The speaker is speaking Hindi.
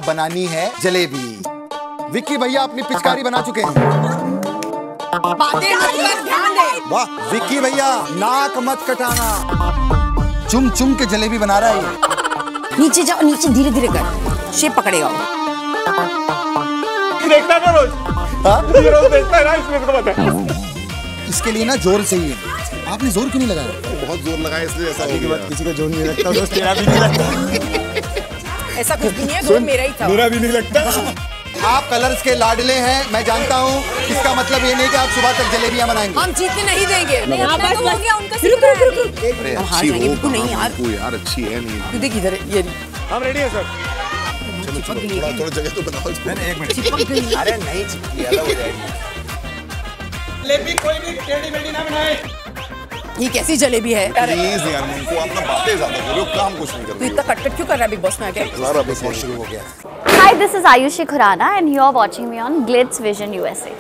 बनानी है जलेबी। विक्की भैया अपनी पिचकारी बना चुके हैं। ध्यान दे। वाह विक्की भैया, नाक मत कटाना। चुम चुम के जलेबी बना रहा है। नीचे जाओ, नीचे धीरे धीरे कर, शेप पकड़ेगा। देखता है रोज। हाँ? रोज देखता है ना, इसमें तो पता है। इसके लिए ना जोर चाहिए। आपने जोर क्यों नहीं लगाया? बहुत जोर लगाया इसलिए ऐसा हो गया। किसी को जोर नहीं लगता, दोस्त तेरा भी नहीं लगता। ऐसा कुछ भी नहीं है, जोर मेरा ही था। मेरा भी नहीं लगता। आप कलर्स के लाडले हैं, मैं जानता हूँ। इसका मतलब ये नहीं कि आप सुबह तक जलेबियां बनाएंगे। हम जीतने नहीं देंगे। अच्छी हो यार, अच्छी है नहीं। तू देख इधर, ये हम रेडी हैं सर। थोड़ा जगह तो बनाओ। एक मिनट। चिपक गई। अरे नहीं चिपकी, अलग हो जाएगी। जलेबी कोई भी टेढ़ी मेढ़ी ना बनाए। ये कैसी जलेबी है? प्लीज यार, उनको अपना बातें ज्यादा करो, काम कुछ नहीं कर तू रही इतना कट क्यों कर रहा है बिग बॉस में आके? हो। शुरू हो गया। Hi, this is Ayushi Khurana and you are watching me on Glitz Vision USA.